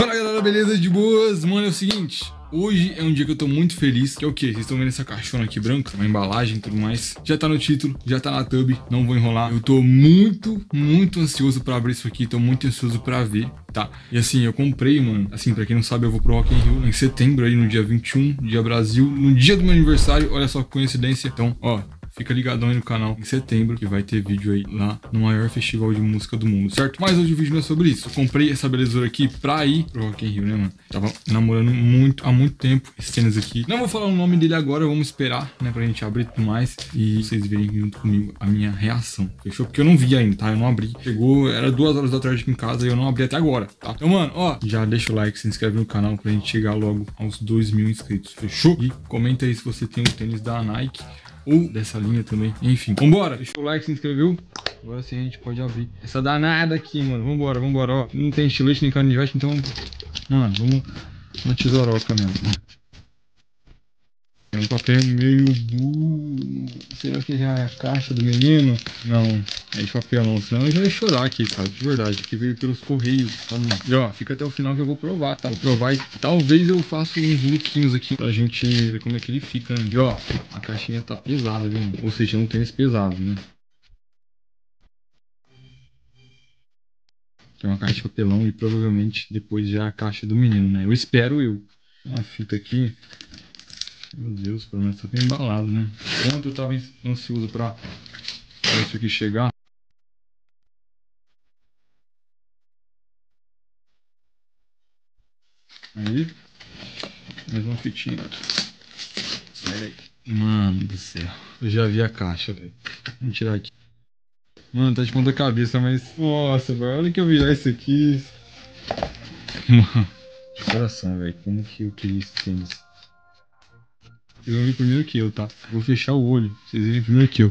Fala galera, beleza? De boas? Mano, é o seguinte, hoje é um dia que eu tô muito feliz, que é o quê? Vocês estão vendo essa caixona aqui branca, uma embalagem e tudo mais. Já tá no título, já tá na thumb, não vou enrolar. Eu tô muito ansioso pra abrir isso aqui, tô muito ansioso pra ver, tá? E assim, eu comprei, mano, assim, pra quem não sabe, eu vou pro Rock in Rio em setembro aí, no dia 21, dia Brasil, no dia do meu aniversário, olha só que coincidência. Então, ó, fica ligadão aí no canal em setembro, que vai ter vídeo aí lá no maior festival de música do mundo, certo? Mas hoje o vídeo não é sobre isso. Eu comprei essa belezura aqui pra ir pro Rock in Rio, né, mano? Tava namorando há muito tempo esse tênis aqui. Não vou falar o nome dele agora, vamos esperar, né, pra gente abrir tudo mais e vocês verem junto comigo a minha reação, fechou? Porque eu não vi ainda, tá? Eu não abri. Chegou, era 2 horas da tarde aqui em casa e eu não abri até agora, tá? Então, mano, ó, já deixa o like, se inscreve no canal pra gente chegar logo aos 2.000 inscritos, fechou? E comenta aí se você tem o tênis da Nike ou dessa linha também, enfim. Vambora, deixou o like, se inscreveu. Agora sim a gente pode abrir essa danada aqui, mano. Vambora, ó. Não tem estilete nem canivete, então, mano, vamos na tesouraca mesmo. É um papel meio duro. Será que já é a caixa do menino? Não, é de papel não, senão eu já ia chorar aqui, cara, de verdade, que veio pelos correios, tá? E ó, fica até o final que eu vou provar, tá? Vou provar e talvez eu faça uns lookinhos aqui pra gente ver como é que ele fica, né? E ó, a caixinha tá pesada, viu? Ou seja, um tênis pesado, né? Tem uma caixa de papelão e provavelmente depois já a caixa do menino, né? Eu espero eu. Uma fita aqui. Meu Deus, pelo menos tá bem embalado, né? Quanto eu tava ansioso pra isso aqui chegar. Aí, mais uma fitinha. Sai daí. Mano do céu. Eu já vi a caixa, velho. Vamos tirar aqui. Mano, tá de ponta cabeça, mas... Nossa, velho, olha que eu virar isso aqui. Mano, de coração, velho. Como que eu queria esse tênis? Vocês vão ver primeiro que eu, tá? Vou fechar o olho. Vocês verem primeiro que eu.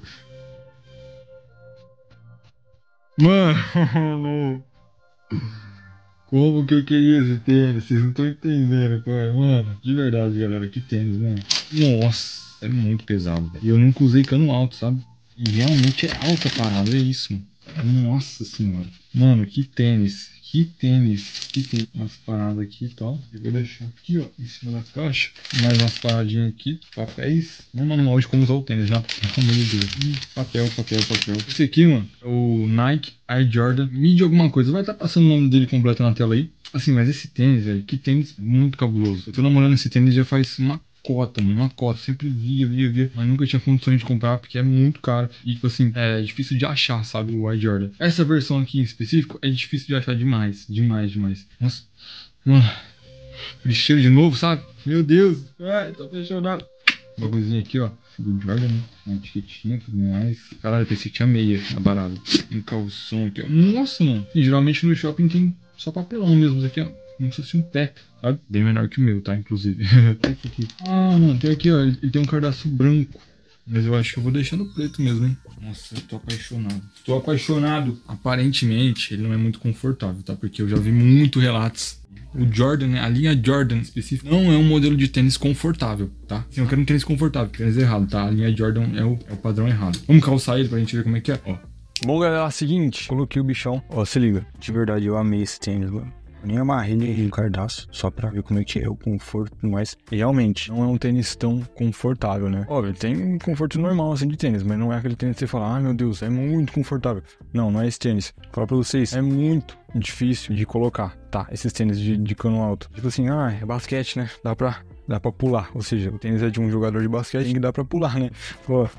Mano, como que eu queria esse tênis? Vocês não estão entendendo, cara. Mano, de verdade, galera, que tênis, mano. Nossa, é muito pesado, velho. E eu nunca usei cano alto, sabe? E realmente é alta a parada, é isso, mano. Nossa senhora. Mano, que tênis. Que tênis. Que tem umas paradas aqui e tal. Eu vou deixar aqui, ó, em cima da caixa. Mais umas paradinhas aqui. Papéis. Um manual de como usar o tênis, já. Pelo amor de Deus. Papel. Esse aqui, mano, é o Nike Air Jordan Mid alguma coisa. Vai estar passando o nome dele completo na tela aí. Assim, mas esse tênis, velho, que tênis muito cabuloso. Eu tô namorando esse tênis já faz uma cota, mano, uma cota. Sempre via, mas nunca tinha condições de comprar porque é muito caro. E, tipo assim, é difícil de achar, sabe, o Air Jordan. Essa versão aqui em específico é difícil de achar demais. Nossa, mano, aquele cheiro de novo, sabe? Meu Deus, ai, tô apaixonado. Bagulhozinho aqui, ó, do Jordan, né? Uma etiquetinha, tudo mais. Caralho, eu pensei que tinha meia na barata. Um calção aqui, ó. Nossa, mano. E geralmente no shopping tem só papelão mesmo. Isso aqui, ó, como se fosse um pé, sabe? Bem menor que o meu, tá? Inclusive. Esse aqui. Ah, mano, tem aqui, ó. Ele tem um cardaço branco. Mas eu acho que eu vou deixar no preto mesmo, hein? Nossa, eu tô apaixonado. Tô apaixonado. Aparentemente, ele não é muito confortável, tá? Porque eu já vi muito relatos. O Jordan, né? A linha Jordan específica não é um modelo de tênis confortável, tá? Se eu quero um tênis confortável, tênis errado, tá? A linha Jordan é o padrão errado. Vamos calçar ele pra gente ver como é que é, ó. Bom, galera, é o seguinte, coloquei o bichão. Ó, se liga. De verdade, eu amei esse tênis, mano. Eu nem amarrei nem o cardaço, só pra ver como é que é o conforto, mas realmente não é um tênis tão confortável, né? Óbvio, tem um conforto normal assim de tênis, mas não é aquele tênis que você fala, ah, meu Deus, é muito confortável. Não é esse tênis. Vou falar pra vocês, é muito difícil de colocar, tá? Esses tênis de cano alto. Tipo assim, é basquete, né? Dá pra pular, ou seja, o tênis é de um jogador de basquete, tem que dar pra pular, né? Pô.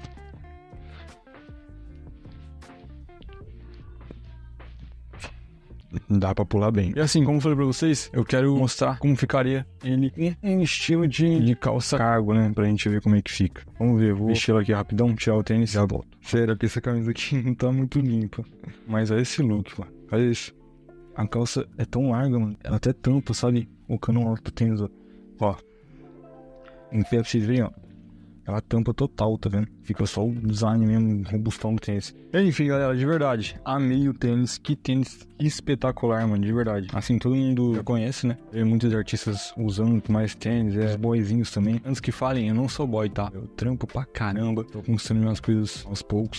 Dá pra pular bem. E assim, como eu falei pra vocês, eu quero mostrar como ficaria ele em estilo de calça cargo, né? Pra gente ver como é que fica. Vamos ver, vou vestir ela aqui rapidão, tirar o tênis e já volto. Sério, que essa camisa aqui não tá muito limpa. Mas olha esse look, mano. Olha isso. A calça é tão larga, mano. Ela até tampa, sabe? O cano alto do tênis, ó. Em pé pra vocês verem, ó. Ela tampa total, tá vendo? Fica só o design mesmo, robustão do tênis. Enfim, galera, de verdade, amei o tênis. Que tênis espetacular, mano, de verdade. Assim, todo mundo já conhece, né? Tem muitos artistas usando mais tênis, os boyzinhos também. Antes que falem, eu não sou boy, tá? Eu trampo pra caramba, tô conquistando minhas coisas aos poucos.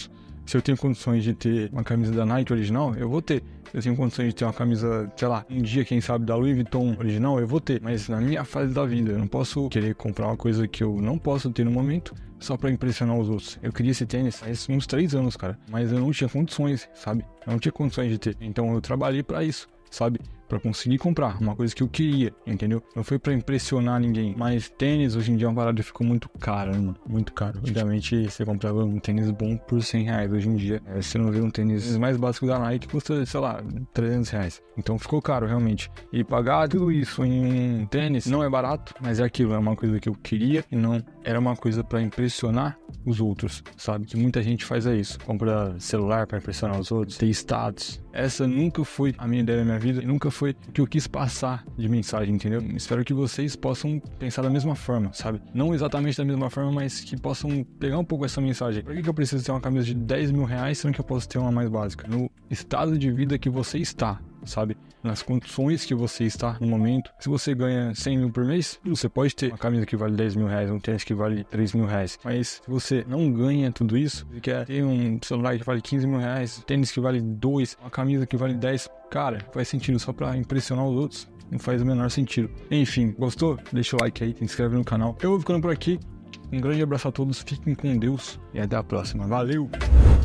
Se eu tenho condições de ter uma camisa da Nike original, eu vou ter. Se eu tenho condições de ter uma camisa, sei lá, um dia, quem sabe, da Louis Vuitton original, eu vou ter. Mas na minha fase da vida, eu não posso querer comprar uma coisa que eu não posso ter no momento só pra impressionar os outros. Eu queria esse tênis faz uns 3 anos, cara. Mas eu não tinha condições, sabe? Eu não tinha condições de ter. Então eu trabalhei pra isso, sabe? Pra conseguir comprar uma coisa que eu queria, entendeu? Não foi pra impressionar ninguém. Mas tênis, hoje em dia, é uma parada que ficou muito cara, né, mano? Muito caro. Antigamente, você comprava um tênis bom por R$100. Hoje em dia, você não vê um tênis mais básico da Nike que custa, sei lá, R$300. Então ficou caro, realmente. E pagar tudo isso em um tênis não é barato, mas é aquilo. É uma coisa que eu queria e não era uma coisa pra impressionar os outros, sabe? Que muita gente faz isso. Compra celular pra impressionar os outros, ter status. Essa nunca foi a minha ideia da minha vida e nunca foi o que eu quis passar de mensagem, entendeu? Espero que vocês possam pensar da mesma forma, sabe? Não exatamente da mesma forma, mas que possam pegar um pouco essa mensagem. Por que eu preciso ter uma camisa de R$10.000 sendo que eu posso ter uma mais básica? No estado de vida que você está, sabe? Nas condições que você está no momento. Se você ganha 100 mil por mês, você pode ter uma camisa que vale R$10.000, um tênis que vale R$3.000. Mas se você não ganha tudo isso, você quer ter um celular que vale R$15.000, tênis que vale 2, uma camisa que vale 10, cara, faz sentido só pra impressionar os outros? Não faz o menor sentido. Enfim, gostou? Deixa o like aí, se inscreve no canal. Eu vou ficando por aqui. Um grande abraço a todos, fiquem com Deus e até a próxima. Valeu!